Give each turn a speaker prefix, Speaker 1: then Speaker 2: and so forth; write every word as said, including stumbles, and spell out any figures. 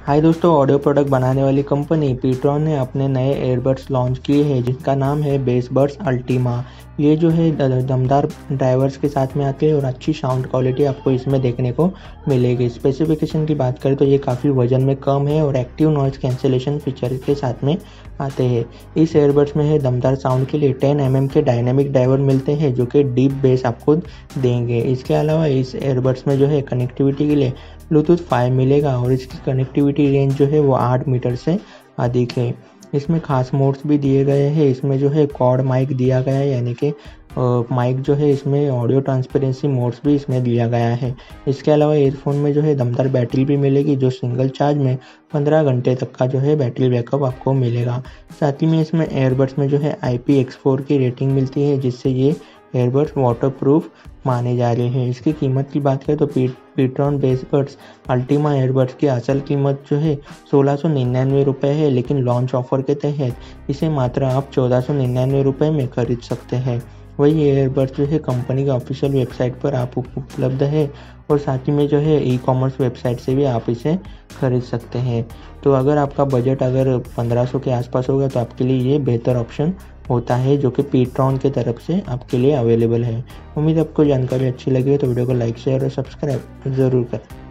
Speaker 1: हाय दोस्तों, audio product बनाने वाली कंपनी पीट्रॉन ने अपने नए एयरबड्स लॉन्च किए हैं जिनका नाम है बेस बड्स अल्टीमा। ये जो है दमदार ड्राइवर्स के साथ में आते हैं और अच्छी साउंड क्वालिटी आपको इसमें देखने को मिलेगी। स्पेसिफिकेशन की बात करें तो ये काफ़ी वजन में कम है और एक्टिव नॉइज़ कैंसिलेशन फीचर के साथ में आते हैं। इस एयरबड्स में है दमदार साउंड के लिए टेन एम एम के डायनेमिक ड्राइवर मिलते हैं जो कि डीप बेस आपको देंगे। इसके अलावा इस एयरबड्स में जो है कनेक्टिविटी के लिए ब्लूटूथ फाइव मिलेगा और इसकी कनेक्टिविटी रेंज जो है वो आठ मीटर से अधिक है। इसमें खास मोड्स भी दिए गए हैं। इसमें जो है क्वाड माइक दिया गया है, यानी कि माइक जो है इसमें ऑडियो ट्रांसपेरेंसी मोड्स भी इसमें दिया गया है। इसके अलावा ईयरफोन में जो है दमदार बैटरी भी मिलेगी जो सिंगल चार्ज में पंद्रह घंटे तक का जो है बैटरी बैकअप आपको मिलेगा। साथ ही में इसमें एयरबड्स में जो है आई पी एक्स फोर की रेटिंग मिलती है जिससे ये एयरबड्स वाटरप्रूफ माने जा रहे हैं। इसकी कीमत की बात करें तो P pTron Bass Buds Ultima airbuds की असल कीमत जो है सोलह सौ निन्यानवे रुपये है, लेकिन लॉन्च ऑफर के तहत इसे मात्र आप चौदह सौ निन्यानवे रुपये में खरीद सकते हैं। वही एयरबड्स जो है कंपनी का ऑफिशियल वेबसाइट पर आप उपलब्ध है और साथ ही में जो है ई कॉमर्स वेबसाइट से भी आप इसे खरीद सकते हैं। तो अगर आपका बजट अगर पंद्रह सौ के आसपास होगा तो आपके लिए ये बेहतर ऑप्शन होता है जो कि पीट्रॉन के तरफ से आपके लिए अवेलेबल है। उम्मीद आपको जानकारी अच्छी लगी है तो वीडियो को लाइक शेयर और सब्सक्राइब ज़रूर करें।